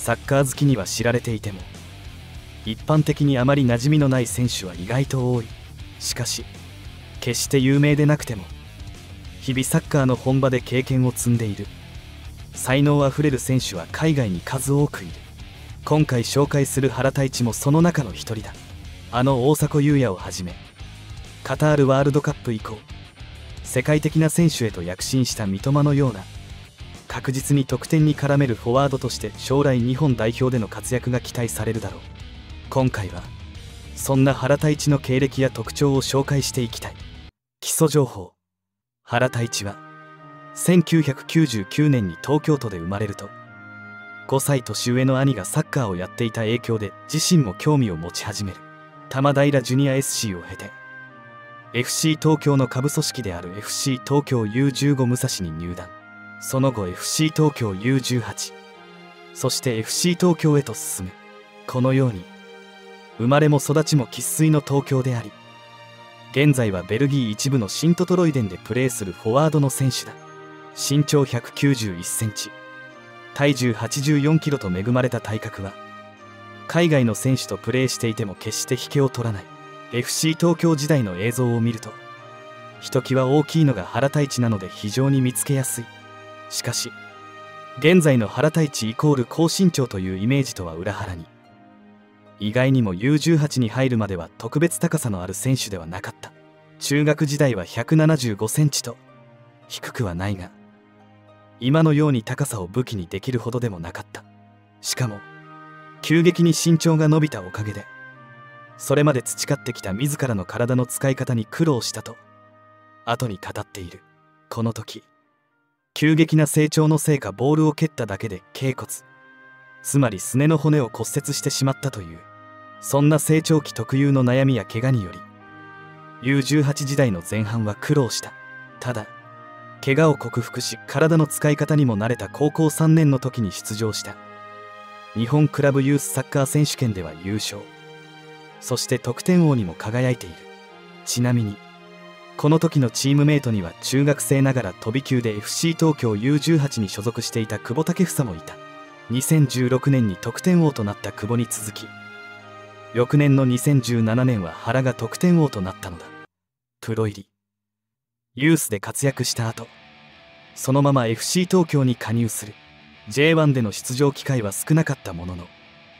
サッカー好きには知られていても一般的にあまり馴染みのない選手は意外と多い。しかし決して有名でなくても日々サッカーの本場で経験を積んでいる才能あふれる選手は海外に数多くいる。今回紹介する原太一もその中の一人だ。大迫勇也をはじめカタールワールドカップ以降世界的な選手へと躍進した三笘のような確実に得点に絡めるフォワードとして将来日本代表での活躍が期待されるだろう。今回はそんな原太一の経歴や特徴を紹介していきたい。基礎情報。原太一は1999年に東京都で生まれると5歳年上の兄がサッカーをやっていた影響で自身も興味を持ち始める。玉平ジュニア SC を経て FC 東京の下部組織である FC 東京 U15 武蔵に入団。その後 FC 東京 U18 そして FC 東京へと進む。このように生まれも育ちも生粋の東京であり現在はベルギー一部のシントトロイデンでプレーするフォワードの選手だ。身長191センチ体重84キロと恵まれた体格は海外の選手とプレーしていても決して引けを取らない。 FC 東京時代の映像を見るとひときわ大きいのが原太一なので非常に見つけやすい。しかし現在の原太一イコール高身長というイメージとは裏腹に意外にも U18 に入るまでは特別高さのある選手ではなかった。中学時代は175センチと低くはないが今のように高さを武器にできるほどでもなかった。しかも急激に身長が伸びたおかげでそれまで培ってきた自らの体の使い方に苦労したと後に語っている。この時急激な成長のせいかボールを蹴っただけで脛骨つまりすねの骨を骨折してしまったという。そんな成長期特有の悩みや怪我により U18 時代の前半は苦労した。ただ怪我を克服し体の使い方にも慣れた高校3年の時に出場した日本クラブユースサッカー選手権では優勝。そして得点王にも輝いている。ちなみにこの時のチームメイトには中学生ながら飛び級で FC 東京 U18 に所属していた久保建英もいた。2016年に得点王となった久保に続き翌年の2017年は原が得点王となったのだ。プロ入りユースで活躍した後そのまま FC 東京に加入する。 J1 での出場機会は少なかったものの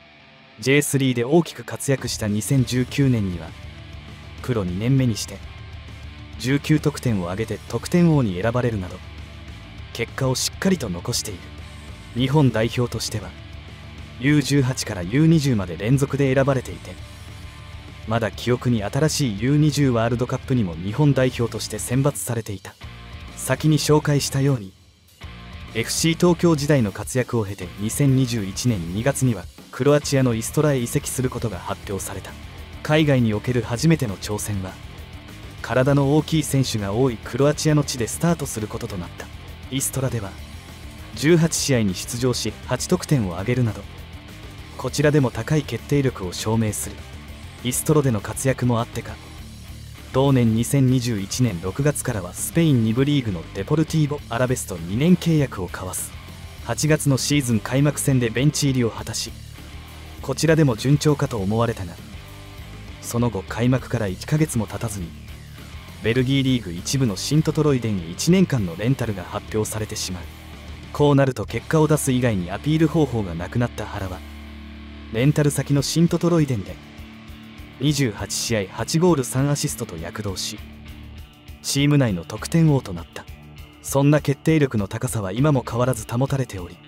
J3 で大きく活躍した2019年にはプロ2年目にして19得点を挙げて得点王に選ばれるなど結果をしっかりと残している。日本代表としては U18 から U20 まで連続で選ばれていてまだ記憶に新しい U20 ワールドカップにも日本代表として選抜されていた。先に紹介したように FC 東京時代の活躍を経て2021年2月にはクロアチアのイストラへ移籍することが発表された。海外における初めての挑戦は体の大きい選手が多いクロアチアの地でスタートすることとなった。イストラでは18試合に出場し8得点を挙げるなどこちらでも高い決定力を証明する。イストロでの活躍もあってか同年2021年6月からはスペイン2部リーグのデポルティーボ・アラベスと2年契約を交わす。8月のシーズン開幕戦でベンチ入りを果たしこちらでも順調かと思われたがその後開幕から1ヶ月も経たずにベルギーリーグ一部のシントトロイデンへ1年間のレンタルが発表されてしまう。こうなると結果を出す以外にアピール方法がなくなった原はレンタル先のシントトロイデンで28試合8ゴール3アシストと躍動しチーム内の得点王となった。そんな決定力の高さは今も変わらず保たれており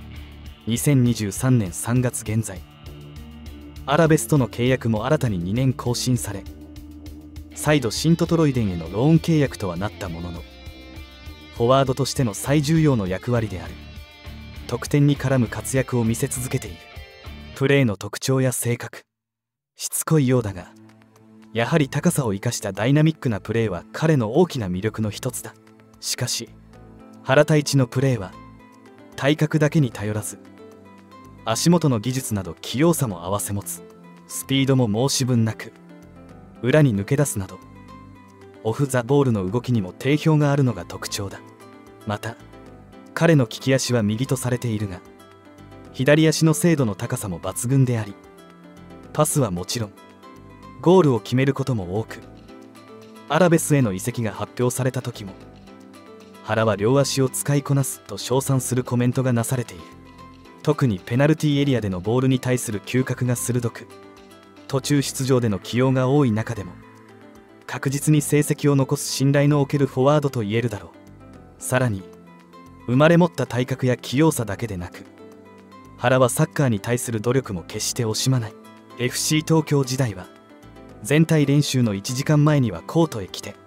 2023年3月現在アラベスとの契約も新たに2年更新され再度シントトロイデンへのローン契約とはなったもののフォワードとしての最重要の役割である得点に絡む活躍を見せ続けている。プレーの特徴や性格しつこいようだがやはり高さを生かしたダイナミックなプレーは彼の大きな魅力の一つだ。しかし原太一のプレーは体格だけに頼らず足元の技術など器用さも併せ持つ。スピードも申し分なく裏に抜け出すなどオフ・ザ・ボールの動きにも定評があるのが特徴だ。また彼の利き足は右とされているが左足の精度の高さも抜群であり、パスはもちろんゴールを決めることも多く、アラベスへの移籍が発表された時も原は両足を使いこなすと称賛するコメントがなされている。特にペナルティーエリアでのボールに対する嗅覚が鋭く、途中出場での起用が多い中でも確実に成績を残す信頼のおけるフォワードと言えるだろう。さらに生まれ持った体格や器用さだけでなく、原はサッカーに対する努力も決して惜しまない。 FC 東京時代は全体練習の1時間前にはコートへ来て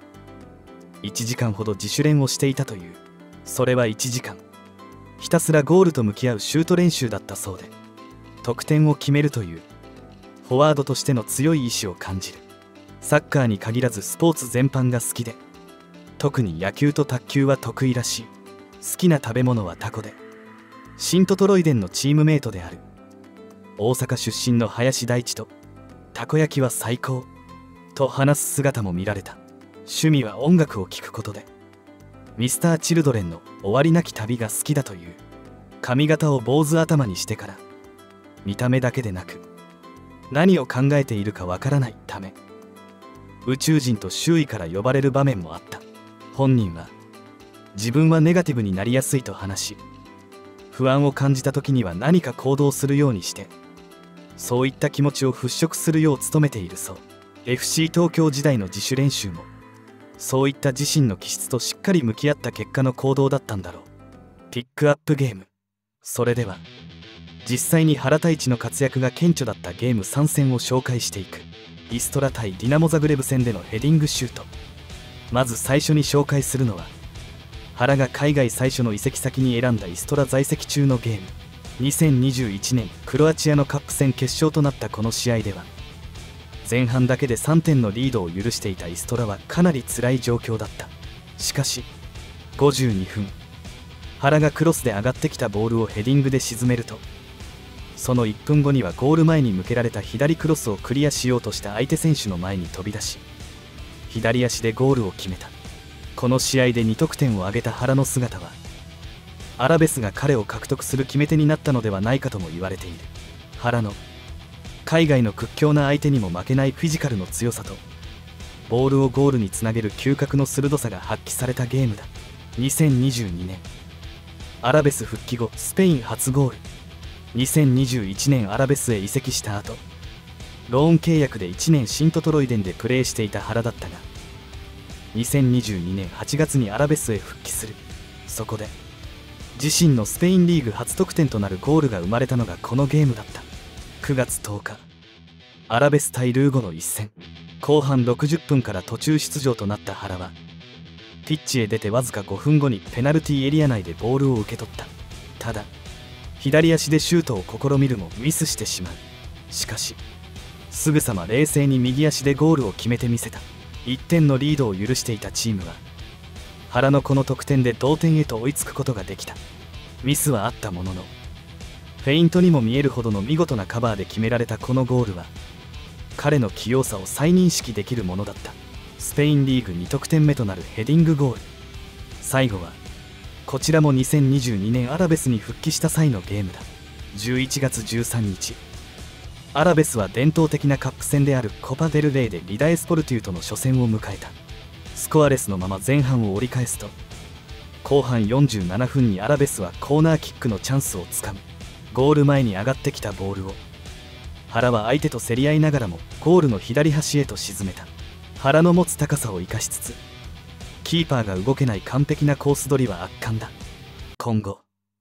1時間ほど自主練をしていたという。それは1時間ひたすらゴールと向き合うシュート練習だったそうで、得点を決めるというフォワードとしての強い意志を感じる。サッカーに限らずスポーツ全般が好きで、特に野球と卓球は得意らしい。好きな食べ物はタコで、シントトロイデンのチームメイトである大阪出身の林大地とたこ焼きは最高と話す姿も見られた。趣味は音楽を聴くことで、ミスターチルドレンの終わりなき旅が好きだという。髪型を坊主頭にしてから、見た目だけでなく何を考えているかわからないため宇宙人と周囲から呼ばれる場面もあった。本人は自分はネガティブになりやすいと話し、不安を感じた時には何か行動するようにして、そういった気持ちを払拭するよう努めているそう。 FC 東京時代の自主練習もそういった自身の気質としっかり向き合った結果の行動だったんだろう。ピックアップゲーム。それでは実際に原太一の活躍が顕著だったゲーム3戦を紹介していく。イストラ対ディナモザグレブ戦でのヘディングシュート。まず最初に紹介するのは、原が海外最初の移籍先に選んだイストラ在籍中のゲーム。2021年クロアチアのカップ戦決勝となったこの試合では、前半だけで3点のリードを許していたイストラはかなり辛い状況だった。しかし52分、原がクロスで上がってきたボールをヘディングで沈めると、その1分後にはゴール前に向けられた左クロスをクリアしようとした相手選手の前に飛び出し、左足でゴールを決めた。この試合で2得点を挙げた原の姿は、アラベスが彼を獲得する決め手になったのではないかとも言われている。原の海外の屈強な相手にも負けないフィジカルの強さと、ボールをゴールにつなげる嗅覚の鋭さが発揮されたゲームだ。2022年アラベス復帰後スペイン初ゴール。2021年アラベスへ移籍した後、ローン契約で1年シントトロイデンでプレーしていた原だったが、2022年8月にアラベスへ復帰する。そこで自身のスペインリーグ初得点となるゴールが生まれたのがこのゲームだった。9月10日、アラベス対ルーゴの一戦、後半60分から途中出場となった原は、ピッチへ出てわずか5分後にペナルティーエリア内でボールを受け取った。ただ左足でシュートを試みるもミスしてしまう。しかしすぐさま冷静に右足でゴールを決めてみせた。1点のリードを許していたチームは、原のこの得点で同点へと追いつくことができた。ミスはあったものの、フェイントにも見えるほどの見事なカバーで決められたこのゴールは、彼の器用さを再認識できるものだった。スペインリーグ2得点目となるヘディングゴール。最後はこちらも2022年アラベスに復帰した際のゲームだ。11月13日、アラベスは伝統的なカップ戦であるコパ・デル・レイでリダ・エスポルティウとの初戦を迎えた。スコアレスのまま前半を折り返すと、後半47分にアラベスはコーナーキックのチャンスをつかむ。ゴール前に上がってきたボールを原は相手と競り合いながらもゴールの左端へと沈めた。原の持つ高さを生かしつつ、キーパーが動けない完璧なコース取りは圧巻だ。今後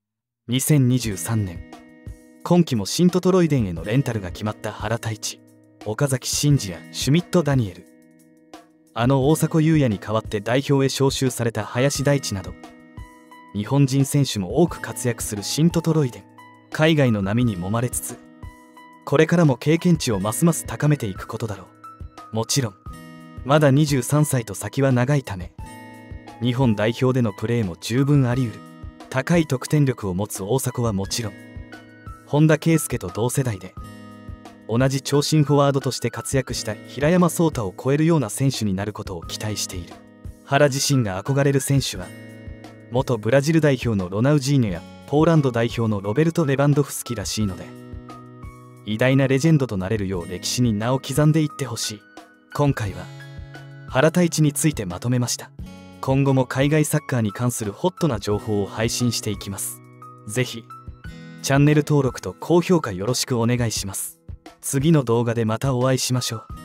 2023年、今季もシントトロイデンへのレンタルが決まった原太一、岡崎慎司やシュミット・ダニエル、あの大迫勇也に代わって代表へ招集された林大地など、日本人選手も多く活躍するシントトロイデン。海外の波に揉まれつつ、これからも経験値をますます高めていくことだろう。もちろんまだ23歳と先は長いため、日本代表でのプレーも十分あり得る。高い得点力を持つ大迫はもちろん、本田圭佑と同世代で同じ長身フォワードとして活躍した平山壮太を超えるような選手になることを期待している。原自身が憧れる選手は、元ブラジル代表のロナウジーニョやポーランド代表のロベルト・レバンドフスキらしいので、偉大なレジェンドとなれるよう歴史に名を刻んでいってほしい。今回は原太一についてまとめました。今後も海外サッカーに関するホットな情報を配信していきます。ぜひチャンネル登録と高評価よろしくお願いします。次の動画でまたお会いしましょう。